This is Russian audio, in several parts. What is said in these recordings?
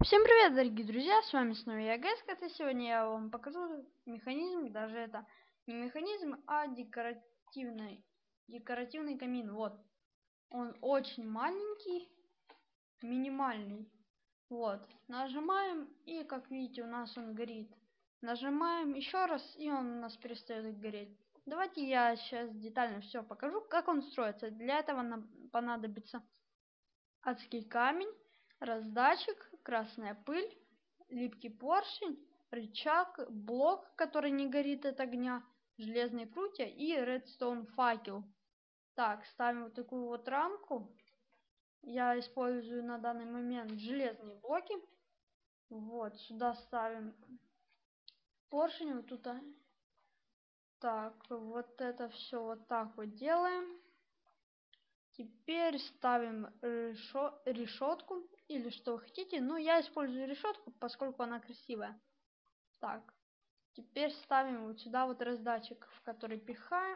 Всем привет, дорогие друзья, с вами снова я, Гэскот, и сегодня я вам покажу механизм, даже это не механизм, а декоративный камин. Вот, он очень маленький, минимальный. Вот, нажимаем, и как видите, у нас он горит. Нажимаем еще раз, и он у нас перестает гореть. Давайте я сейчас детально все покажу, как он строится. Для этого нам понадобится адский камень, раздатчик, красная пыль, липкий поршень, рычаг, блок, который не горит от огня, железные прутья и редстоун факел. Так, ставим вот такую вот рамку. Я использую на данный момент железные блоки. Вот, сюда ставим поршень, вот туда. Так, вот это все вот так вот делаем. Теперь ставим решетку или что вы хотите. Но я использую решетку, поскольку она красивая. Так, теперь ставим вот сюда вот раздатчик, в который пихаем.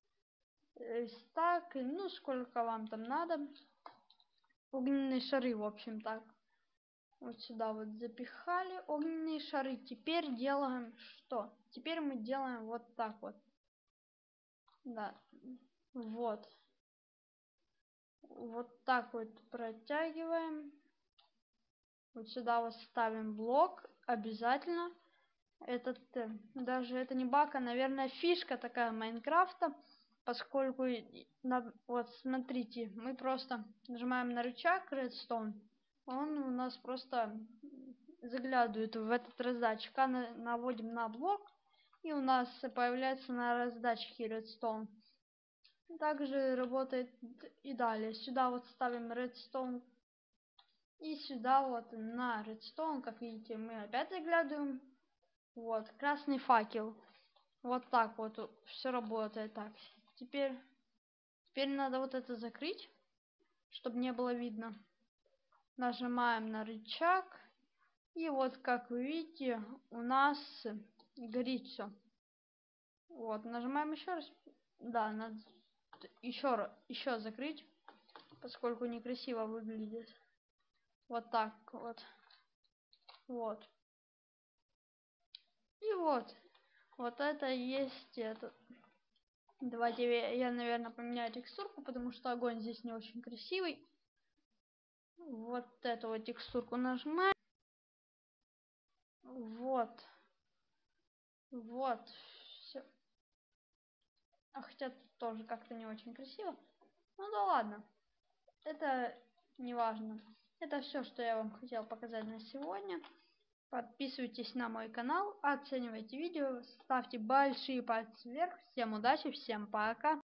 Так, ну сколько вам там надо. Огненные шары, в общем, так. Вот сюда вот запихали огненные шары. Теперь делаем что? Теперь мы делаем вот так вот. Да, вот. Вот так вот протягиваем. Вот сюда вот ставим блок обязательно. Этот даже это не баг, а наверное фишка такая Майнкрафта, поскольку вот смотрите, мы просто нажимаем на рычаг Redstone, он у нас просто заглядывает в этот раздатчик, наводим на блок, и у нас появляется на раздатчике Redstone. Также работает и далее. Сюда вот ставим Redstone. И сюда вот на Redstone, как видите, мы опять заглядываем. Вот, красный факел. Вот так вот все работает так. Теперь надо вот это закрыть, чтобы не было видно. Нажимаем на рычаг. И вот, как вы видите, у нас горит все. Вот, нажимаем еще раз. Да, надо еще закрыть, поскольку некрасиво выглядит. Вот так вот. Вот. И вот. Вот это и есть это. Давайте я, наверное, поменяю текстурку, потому что огонь здесь не очень красивый. Вот эту вот текстурку нажимаем. Вот. Вот. Все. А хотя тут тоже как-то не очень красиво. Ну да ладно. Это не важно. Это все, что я вам хотел показать на сегодня. Подписывайтесь на мой канал, оценивайте видео, ставьте большие пальцы вверх. Всем удачи, всем пока.